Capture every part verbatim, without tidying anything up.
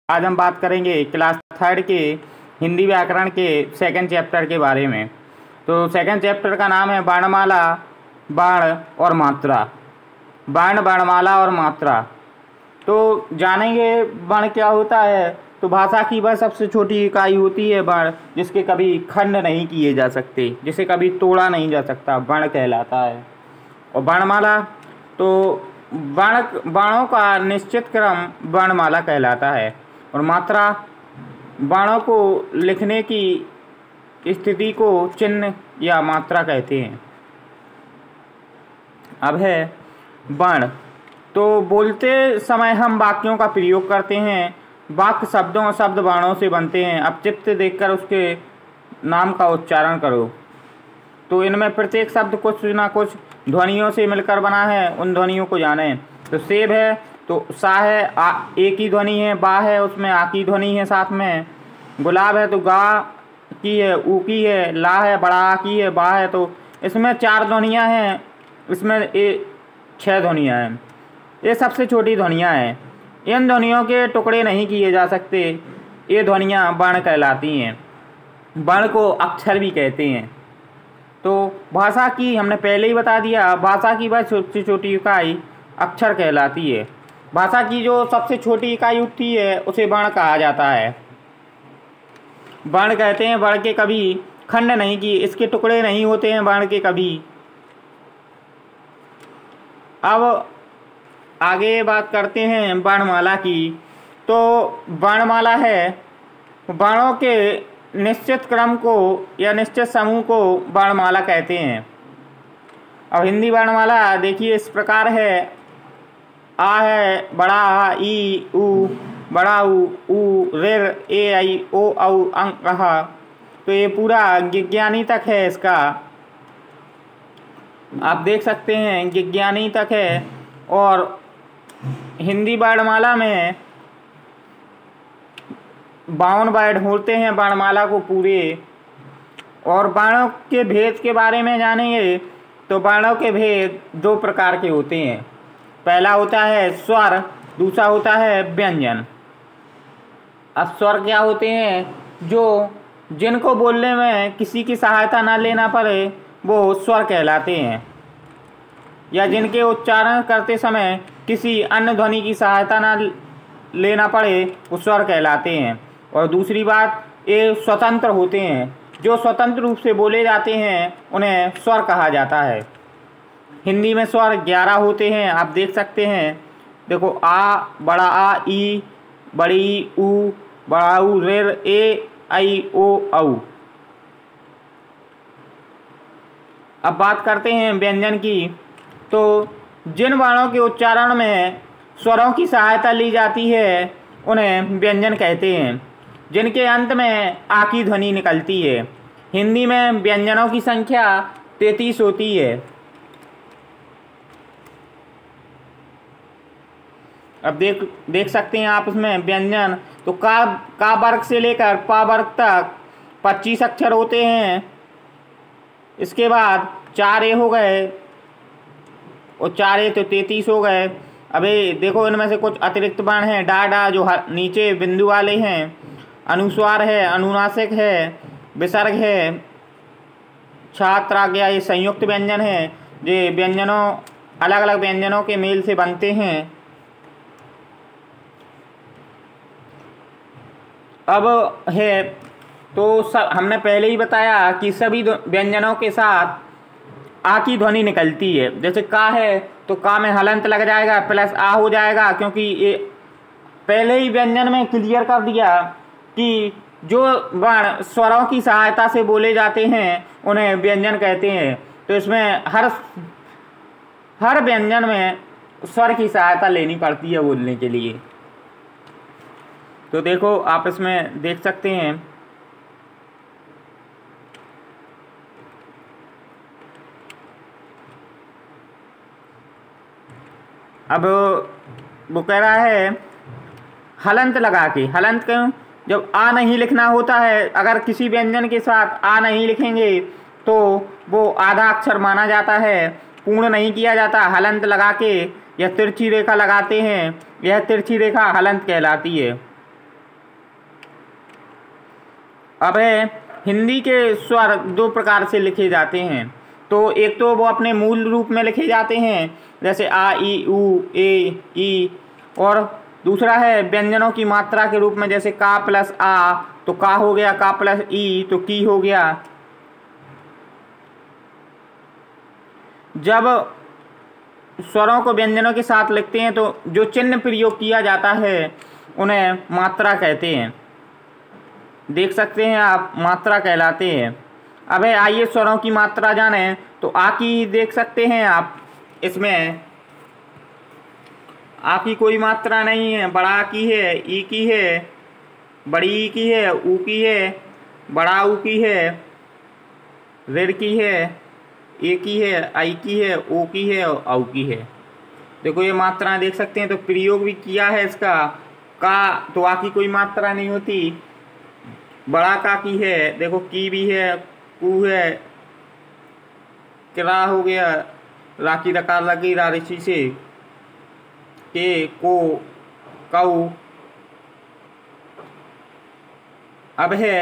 आज हम बात करेंगे क्लास थर्ड के हिंदी व्याकरण के सेकंड चैप्टर के बारे में। तो सेकंड चैप्टर का नाम है वर्णमाला, वर्ण और मात्रा। वर्ण, वर्णमाला और मात्रा। तो जानेंगे वर्ण क्या होता है। तो भाषा की वह सबसे छोटी इकाई होती है वर्ण, जिसके कभी खंड नहीं किए जा सकते, जिसे कभी तोड़ा नहीं जा सकता, वर्ण कहलाता है। और वर्णमाला, तो वर्ण वर्णों का निश्चित क्रम वर्णमाला कहलाता है। और मात्रा, वर्णों को लिखने की स्थिति को चिन्ह या मात्रा कहते हैं। अब है वर्ण। तो बोलते समय हम वाक्यों का प्रयोग करते हैं। वाक्य शब्दों और शब्द वर्णों से बनते हैं। अब चित्र देखकर उसके नाम का उच्चारण करो। तो इनमें प्रत्येक शब्द कुछ ना कुछ ध्वनियों से मिलकर बना है, उन ध्वनियों को जानें। तो सेब है तो सा है, आ एक ही ध्वनि है। बा है उसमें आ की ध्वनि है साथ में। गुलाब है तो गा की है, ऊ की है। ला है बड़ा आ की है। बा है तो इसमें चार ध्वनियाँ हैं, इसमें ए छह ध्वनियाँ हैं। ये सबसे छोटी ध्वनियाँ हैं। इन ध्वनियों के टुकड़े नहीं किए जा सकते। ये ध्वनियाँ वर्ण कहलाती हैं। वर्ण को अक्षर भी कहते हैं। तो भाषा की हमने पहले ही बता दिया, भाषा की वह सबसे छोटी इकाई अक्षर कहलाती है। भाषा की जो सबसे छोटी इकाई होती है उसे वर्ण कहा जाता है। वर्ण कहते हैं वर्ण के कभी खंड नहीं किए, इसके टुकड़े नहीं होते हैं वर्ण के कभी। अब आगे बात करते हैं वर्णमाला की। तो वर्णमाला है वर्णों के निश्चित क्रम को या निश्चित समूह को वर्णमाला कहते हैं। अब हिंदी वर्णमाला देखिए इस प्रकार है। आ है बड़ा आ, ई ऊ बड़ा ऊ ऊ ऋ ए आई ओ औ अंक कहा। तो ये पूरा गिज्ञानी तक है। इसका आप देख सकते हैं गिज्ञानी तक है। और हिंदी वर्णमाला में बावन वर्ण होते हैं वर्णमाला को पूरे। और वर्णों के भेद के बारे में जानेंगे। तो वर्णों के भेद दो प्रकार के होते हैं। पहला होता है स्वर, दूसरा होता है व्यंजन। अब स्वर क्या होते हैं? जो जिनको बोलने में किसी की सहायता ना लेना पड़े वो स्वर कहलाते हैं, या जिनके उच्चारण करते समय किसी अन्य ध्वनि की सहायता ना लेना पड़े वो स्वर कहलाते हैं। और दूसरी बात, ये स्वतंत्र होते हैं। जो स्वतंत्र रूप से बोले जाते हैं उन्हें स्वर कहा जाता है। हिंदी में स्वर ग्यारह होते हैं, आप देख सकते हैं। देखो आ बड़ा आ, ई बड़ी ऊ बड़ा ऊ, ऋ ए आई ओ औ। अब बात करते हैं व्यंजन की। तो जिन वर्णों के उच्चारण में स्वरों की सहायता ली जाती है उन्हें व्यंजन कहते हैं, जिनके अंत में आ की ध्वनि निकलती है। हिंदी में व्यंजनों की संख्या तैंतीस होती है। अब देख देख सकते हैं आप इसमें व्यंजन। तो का का वर्ग से लेकर पा वर्ग तक पच्चीस अक्षर होते हैं। इसके बाद चार ए हो गए और चार ए तो तैंतीस हो गए। अबे देखो इनमें से कुछ अतिरिक्त वर्ण हैं। डा डा जो नीचे बिंदु वाले हैं, अनुस्वार है, अनुनासिक है, विसर्ग है, छात्र आ गया, ये संयुक्त व्यंजन है। ये व्यंजनों अलग अलग व्यंजनों के मेल से बनते हैं। अब है तो सब हमने पहले ही बताया कि सभी व्यंजनों के साथ आ की ध्वनि निकलती है। जैसे का है तो का में हलंत लग जाएगा प्लस आ हो जाएगा, क्योंकि ये पहले ही व्यंजन में क्लियर कर दिया कि जो वर्ण स्वरों की सहायता से बोले जाते हैं उन्हें व्यंजन कहते हैं। तो इसमें हर हर व्यंजन में स्वर की सहायता लेनी पड़ती है बोलने के लिए। तो देखो आप इसमें देख सकते हैं। अब वो कह रहा है हलंत लगा के। हलंत क्यों? जब आ नहीं लिखना होता है, अगर किसी व्यंजन के साथ आ नहीं लिखेंगे तो वो आधा अक्षर माना जाता है, पूर्ण नहीं किया जाता। हलंत लगा के यह तिरछी रेखा लगाते हैं, यह तिरछी रेखा हलंत कहलाती है। अब है हिंदी के स्वर दो प्रकार से लिखे जाते हैं। तो एक तो वो अपने मूल रूप में लिखे जाते हैं, जैसे आ ई उ ए ई, और दूसरा है व्यंजनों की मात्रा के रूप में, जैसे का प्लस आ तो का हो गया, का प्लस ई तो की हो गया। जब स्वरों को व्यंजनों के साथ लिखते हैं तो जो चिन्ह प्रयोग किया जाता है उन्हें मात्रा कहते हैं। देख सकते हैं आप, मात्रा कहलाते हैं। अब आइए स्वरों की मात्रा जानें। तो आ की देख सकते हैं आप, इसमें आ की कोई मात्रा नहीं है, बड़ा की है, ई की है, बड़ी ई की है, ऊ की है, बड़ा ऊ की है, ऋ की है, ए की है, आई की है, ओ की है और औ की है। देखो ये मात्राएं देख सकते हैं। तो प्रयोग भी किया है इसका। का तो आ की कोई मात्रा नहीं होती, बड़ा का की है, देखो की भी है, कू है, किरा हो गया, राकी रकार लगी रा ऋषि से, के को कऊ। अब है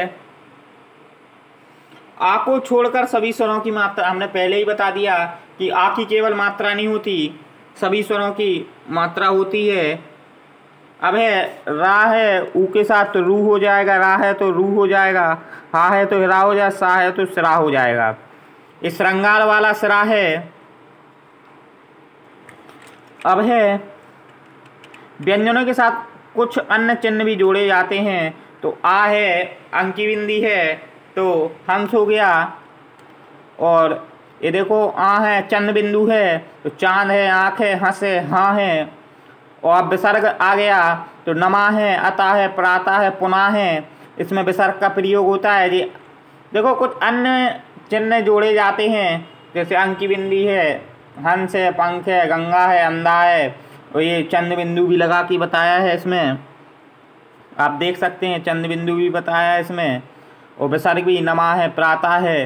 आ को छोड़कर सभी स्वरों की मात्रा, हमने पहले ही बता दिया कि आ की केवल मात्रा नहीं होती, सभी स्वरों की मात्रा होती है। अब है रा है, ऊ के साथ तो रू हो जाएगा, रा है तो रू हो जाएगा, हा है तो हिरा हो जाएगा, सा है तो सिरा हो जाएगा। इस श्रृंगार वाला सिरा है। अब है व्यंजनों के साथ कुछ अन्य चिन्ह भी जोड़े जाते हैं। तो आ है, अंकी बिंदी है तो हंस हो गया, और ये देखो आ है, चंद बिंदु है तो चांद है, आँख है, हंस है, हाँ है, और अब विसर्ग आ गया तो नमा है, अता है, प्राता है, पुनः है, इसमें विसर्ग का प्रयोग होता है जी। देखो कुछ अन्य चिन्ह जोड़े जाते हैं, जैसे अंकी बिंदी है, हंस है, पंख है, गंगा है, अंधा है, और ये चंद बिंदु भी लगा के बताया है इसमें, आप देख सकते हैं चंद बिंदु भी बताया है इसमें, और विसर्ग भी नमा है, प्राता है।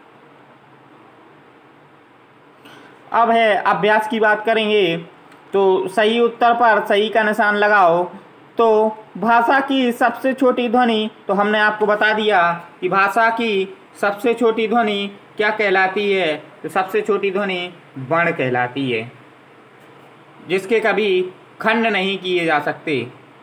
अब है अभ्यास की बात करेंगे। तो सही उत्तर पर सही का निशान लगाओ। तो भाषा की सबसे छोटी ध्वनि, तो हमने आपको बता दिया कि भाषा की सबसे छोटी ध्वनि क्या कहलाती है। तो सबसे छोटी ध्वनि वर्ण कहलाती है, जिसके कभी खंड नहीं किए जा सकते।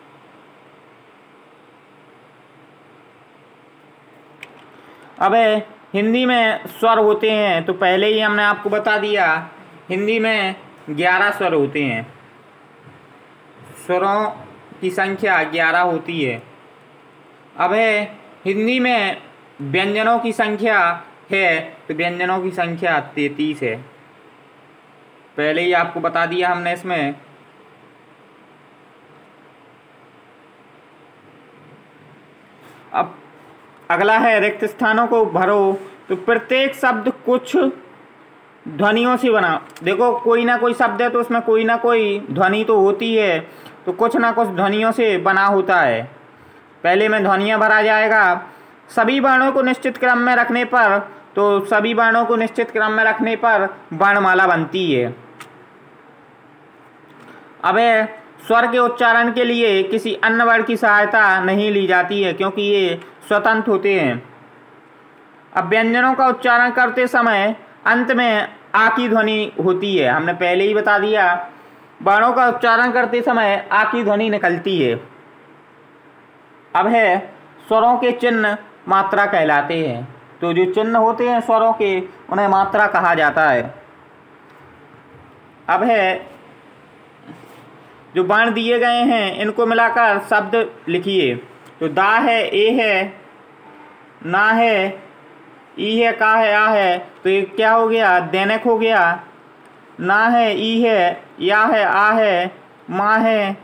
अब हिंदी में स्वर होते हैं, तो पहले ही हमने आपको बता दिया, हिंदी में ग्यारह स्वर होते हैं, स्वरों की संख्या ग्यारह होती है। अब है हिंदी में व्यंजनों की संख्या है, तो व्यंजनों की संख्या तैंतीस है, पहले ही आपको बता दिया हमने इसमें। अब अगला है रिक्त स्थानों को भरो। तो प्रत्येक शब्द कुछ ध्वनियों से बना। देखो कोई ना कोई शब्द है तो उसमें कोई ना कोई ध्वनि तो होती है, तो कुछ ना कुछ ध्वनियों से बना होता है। पहले में ध्वनियाँ भरा जाएगा। सभी वर्णों को निश्चित क्रम में रखने पर, तो सभी वर्णों को निश्चित क्रम में रखने पर वर्णमाला बनती है। अब स्वर के उच्चारण के लिए किसी अन्य वर्ण की सहायता नहीं ली जाती है, क्योंकि ये स्वतंत्र होते हैं। अब व्यंजनों का उच्चारण करते समय अंत में आ की ध्वनि होती है, हमने पहले ही बता दिया। वर्णों का उच्चारण करते समय आ की ध्वनि निकलती है। अब है स्वरों के चिन्ह मात्रा कहलाते हैं। तो जो चिन्ह होते हैं स्वरों के, उन्हें मात्रा कहा जाता है। अब है जो वर्ण दिए गए हैं, इनको मिलाकर शब्द लिखिए। तो दा है, ए है, ना है, ई है, का है, आ है, तो ये क्या हो गया, दैनिक हो गया। ना है, ई है, या है, आ है, माँ है,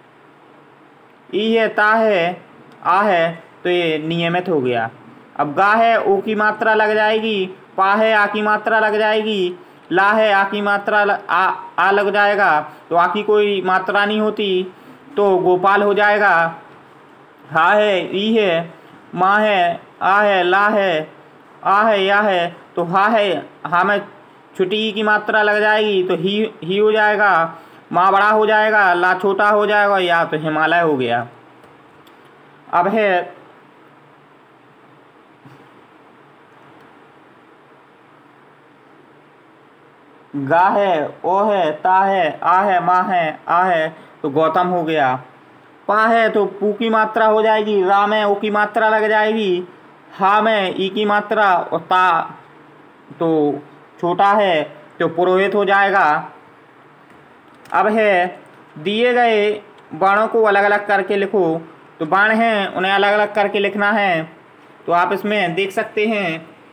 ई है, ता है, आ है, तो ये नियमित हो गया। अब गा है, ओ की मात्रा लग जाएगी, पा है, आ की मात्रा लग जाएगी, ला है, आ की मात्रा ल, आ, आ लग जाएगा, तो आ की कोई मात्रा नहीं होती, तो गोपाल हो जाएगा। हा है, ई है, माँ है, आ है, ला है, आ है, या है, तो हा है, हा में छोटी ई की मात्रा लग जाएगी, तो ही ही हो जाएगा। माँ बड़ा हो जाएगा, ला छोटा हो जाएगा, या तो हिमालय हो गया। अब है गा है, ओ है, ता है, आ है, माँ है, आ है तो गौतम हो गया। पा है तो पू की मात्रा हो जाएगी, रा में ओ की मात्रा लग जाएगी, हा में ई की मात्रा, और ता तो छोटा है तो पुरोहित हो जाएगा। अब है दिए गए बाणों को अलग अलग करके लिखो। तो बाण हैं उन्हें अलग अलग करके लिखना है। तो आप इसमें देख सकते हैं,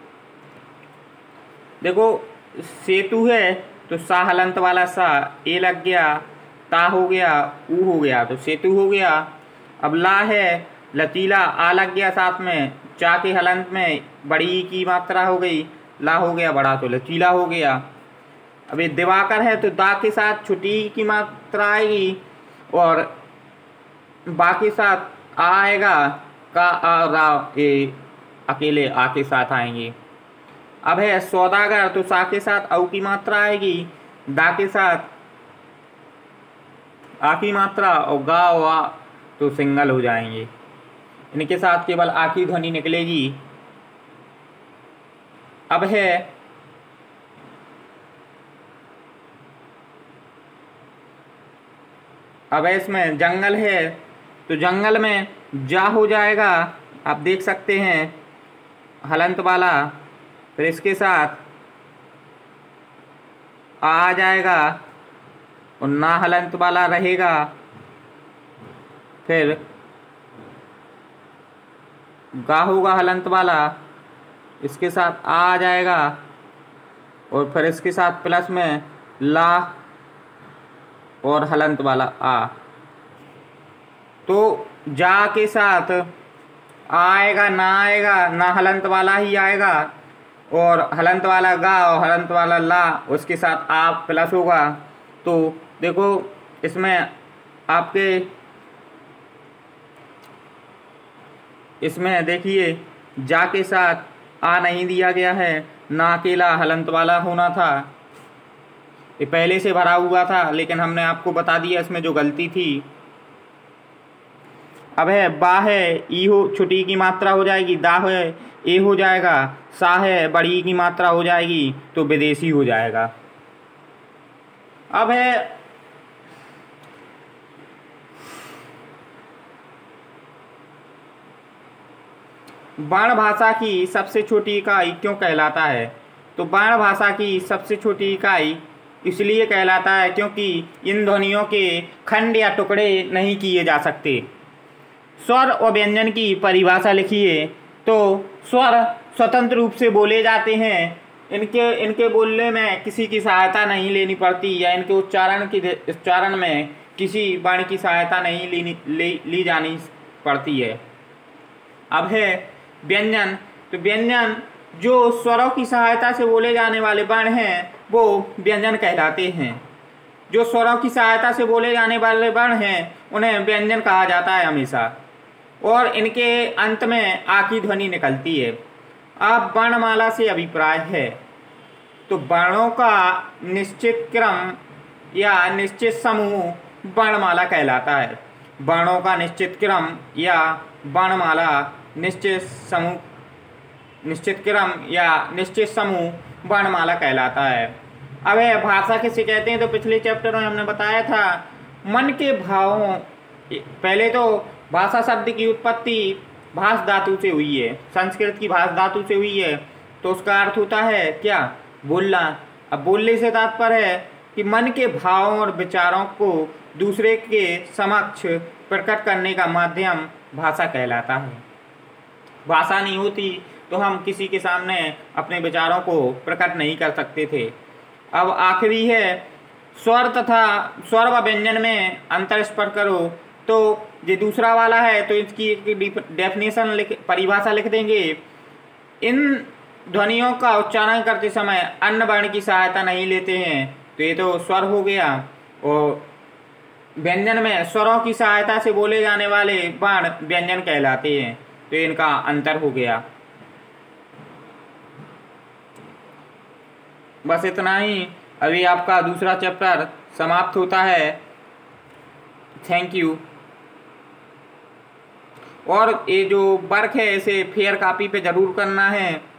देखो सेतु है तो सा हलंत वाला सा ए लग गया, ता हो गया, ऊ हो गया तो सेतु हो गया। अब ला है लचीला, आ लग गया साथ में, चा के हलंत में बड़ी ई की मात्रा हो गई, ला हो गया बड़ा तो लचीला हो गया। अब ये दिवाकर है तो दा के साथ छोटी ई की मात्रा आएगी और बा के साथ आ आएगा, का आ रा ए अकेले आ के साथ आएंगे। अब है सौदागर तो सा के साथ औ की मात्रा आएगी, दा के साथ आ की मात्रा, और गा और आ तो सिंगल हो जाएंगे। इनके साथ केवल आ की ध्वनि निकलेगी। अब है अब है इसमें जंगल है तो जंगल में जा हो जाएगा, आप देख सकते हैं हलंत वाला, फिर इसके साथ आ आ जाएगा और ना हलंत वाला रहेगा, फिर गा होगा हलंत वाला, इसके साथ आ आ जाएगा और फिर इसके साथ प्लस में ला और हलंत वाला आ। तो जा के साथ आएगा, ना आएगा, ना हलंत वाला ही आएगा, और हलंत वाला गा और हलंत वाला ला, उसके साथ आ प्लस होगा। तो देखो इसमें आपके इसमें देखिए जा के साथ आ नहीं दिया गया है, ना अकेला हलंत वाला होना था, ये पहले से भरा हुआ था, लेकिन हमने आपको बता दिया इसमें जो गलती थी। अब है बा है ई हो छोटी की मात्रा हो जाएगी, दा है ए हो जाएगा, सा है बड़ी की मात्रा हो जाएगी तो विदेशी हो जाएगा। अब है बाण भाषा की सबसे छोटी इकाई क्यों कहलाता है? तो बाण भाषा की सबसे छोटी इकाई इसलिए कहलाता है क्योंकि इन ध्वनियों के खंड या टुकड़े नहीं किए जा सकते। स्वर और व्यंजन की परिभाषा लिखिए। तो स्वर स्वतंत्र रूप से बोले जाते हैं, इनके इनके बोलने में किसी की सहायता नहीं लेनी पड़ती, या इनके उच्चारण की उच्चारण में किसी बाण की सहायता नहीं ली ली, ली जानी पड़ती है। अब है व्यंजन। तो व्यंजन जो स्वरों की सहायता से बोले जाने वाले वर्ण हैं वो व्यंजन कहलाते हैं। जो स्वरों की सहायता से बोले जाने वाले वर्ण हैं उन्हें व्यंजन कहा जाता है हमेशा, और इनके अंत में आ की ध्वनि निकलती है। अब वर्णमाला से अभिप्राय है। तो वर्णों का निश्चित क्रम या निश्चित समूह वर्णमाला कहलाता है। वर्णों का निश्चित क्रम या वर्णमाला निश्चित समूह निश्चित क्रम या निश्चित समूह वर्णमाला कहलाता है। अब है भाषा किसे कहते हैं? तो पिछले चैप्टर में हमने बताया था मन के भावों। पहले तो भाषा शब्द की उत्पत्ति भाष धातु से हुई है, संस्कृत की भाष धातु से हुई है, तो उसका अर्थ होता है क्या? बोलना। अब बोलने से तात्पर्य है कि मन के भावों और विचारों को दूसरे के समक्ष प्रकट करने का माध्यम भाषा कहलाता है। भाषा नहीं होती तो हम किसी के सामने अपने विचारों को प्रकट नहीं कर सकते थे। अब आखिरी है स्वर तथा स्वर व व्यंजन में अंतर स्पष्ट करो। तो ये दूसरा वाला है तो इसकी एक डेफिनेशन लिख परिभाषा लिख देंगे। इन ध्वनियों का उच्चारण करते समय अन्य वर्ण की सहायता नहीं लेते हैं, तो ये तो स्वर हो गया। और व्यंजन में स्वरों की सहायता से बोले जाने वाले वर्ण व्यंजन कहलाते हैं, तो इनका अंतर हो गया। बस इतना ही। अभी आपका दूसरा चैप्टर समाप्त होता है। Thank you. और ये जो वर्क है इसे फेयर कॉपी पे ज़रूर करना है।